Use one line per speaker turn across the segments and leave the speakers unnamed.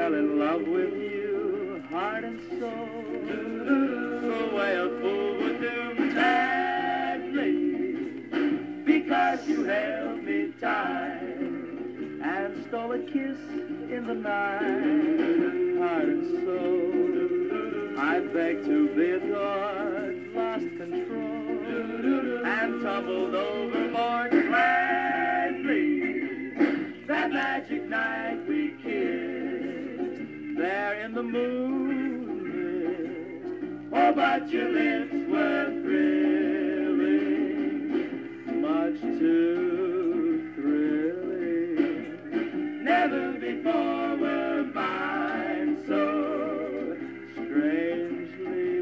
fell in love with you, heart and soul, the way a fool would do madly, because you held me tight and stole a kiss in the night, heart and soul. I begged to be adored, lost control, and tumbled overboard gladly. That magic night we kissed, there in the moonlit. Oh, but your lips were thrilling, much too thrilling. Never before were mine so strangely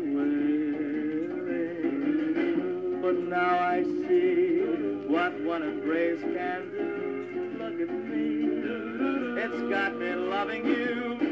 willing. But now I see what one embrace can do. Look at me, it's got me loving you